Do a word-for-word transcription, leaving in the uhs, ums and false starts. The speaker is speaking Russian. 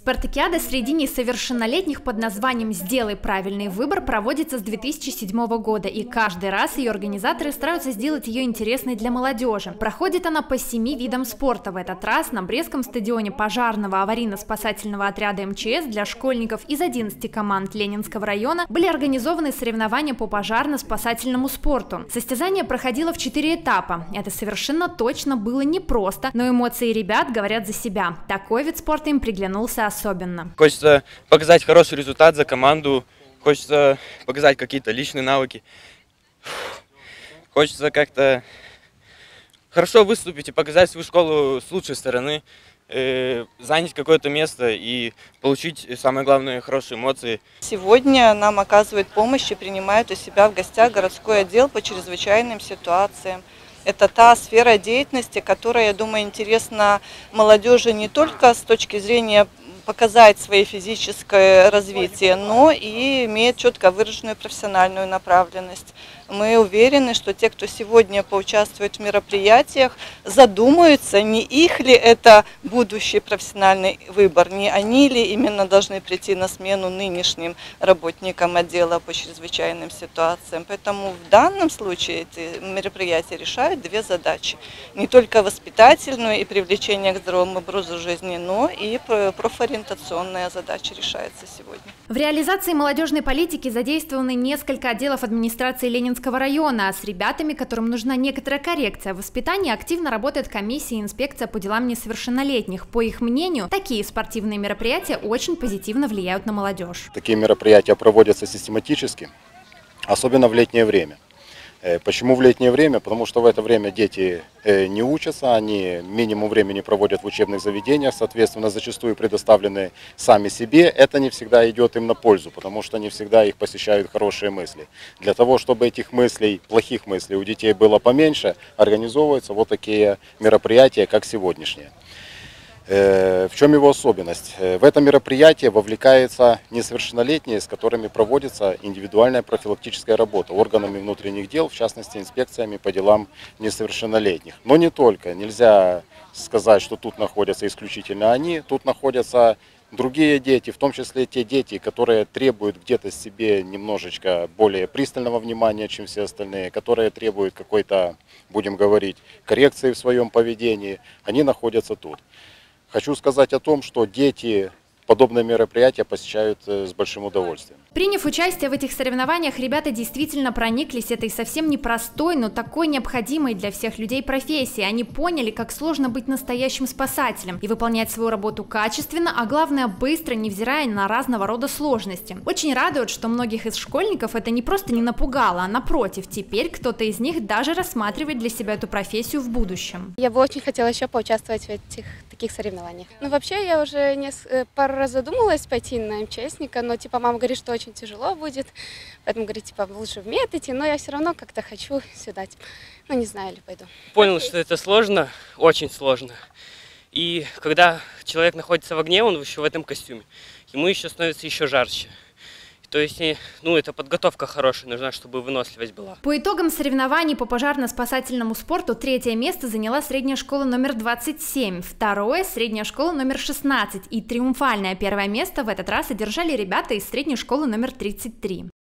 Спартакиада среди несовершеннолетних под названием «Сделай правильный выбор» проводится с две тысячи седьмого года, и каждый раз ее организаторы стараются сделать ее интересной для молодежи. Проходит она по семи видам спорта. В этот раз на Брестском стадионе пожарного аварийно-спасательного отряда эм че эс для школьников из одиннадцати команд Ленинского района были организованы соревнования по пожарно-спасательному спорту. Состязание проходило в четыре этапа. Это совершенно точно было непросто, но эмоции ребят говорят за себя. Такой вид спорта им приглянулся особенно. Хочется показать хороший результат за команду, хочется показать какие-то личные навыки, хочется как-то хорошо выступить и показать свою школу с лучшей стороны, э, занять какое-то место и получить, самое главное, хорошие эмоции. Сегодня нам оказывают помощь и принимают у себя в гостях городской отдел по чрезвычайным ситуациям. Это та сфера деятельности, которая, я думаю, интересна молодежи не только с точки зрения показать свое физическое развитие, но и имеет четко выраженную профессиональную направленность. Мы уверены, что те, кто сегодня поучаствует в мероприятиях, задумаются, не их ли это будущий профессиональный выбор, не они ли именно должны прийти на смену нынешним работникам отдела по чрезвычайным ситуациям. Поэтому в данном случае эти мероприятия решают две задачи. Не только воспитательную и привлечение к здоровому образу жизни, но и профориентационная задача решается сегодня. В реализации молодежной политики задействованы несколько отделов администрации Ленинского района, а с ребятами, которым нужна некоторая коррекция в воспитании, активно работает комиссия и инспекция по делам несовершеннолетних. По их мнению, такие спортивные мероприятия очень позитивно влияют на молодежь. Такие мероприятия проводятся систематически, особенно в летнее время. Почему в летнее время? Потому что в это время дети не учатся, они минимум времени проводят в учебных заведениях, соответственно, зачастую предоставлены сами себе. Это не всегда идет им на пользу, потому что не всегда их посещают хорошие мысли. Для того, чтобы этих мыслей, плохих мыслей у детей было поменьше, организовываются вот такие мероприятия, как сегодняшние. В чем его особенность? В это мероприятие вовлекаются несовершеннолетние, с которыми проводится индивидуальная профилактическая работа органами внутренних дел, в частности инспекциями по делам несовершеннолетних. Но не только. Нельзя сказать, что тут находятся исключительно они, тут находятся другие дети, в том числе те дети, которые требуют где-то себе немножечко более пристального внимания, чем все остальные, которые требуют какой-то, будем говорить, коррекции в своем поведении, они находятся тут. Хочу сказать о том, что дети подобные мероприятия посещают с большим удовольствием. Приняв участие в этих соревнованиях, ребята действительно прониклись этой совсем непростой, но такой необходимой для всех людей профессии. Они поняли, как сложно быть настоящим спасателем и выполнять свою работу качественно, а главное быстро, невзирая на разного рода сложности. Очень радует, что многих из школьников это не просто не напугало, а напротив, теперь кто-то из них даже рассматривает для себя эту профессию в будущем. Я бы очень хотела еще поучаствовать в этих таких соревнованиях. Ну вообще я уже не, пару раз задумалась пойти на эм че эсника, но типа мама говорит, что очень тяжело будет, поэтому говорит, типа лучше в мед идти, но я все равно как-то хочу сюда, типа, ну не знаю, или пойду. Понял, что это сложно, очень сложно. И когда человек находится в огне, он еще в этом костюме, ему еще становится еще жарче. То есть, ну, это подготовка хорошая, нужна, чтобы выносливость была. По итогам соревнований по пожарно-спасательному спорту третье место заняла средняя школа номер двадцать семь, второе – средняя школа номер шестнадцать, и триумфальное первое место в этот раз одержали ребята из средней школы номер тридцать три.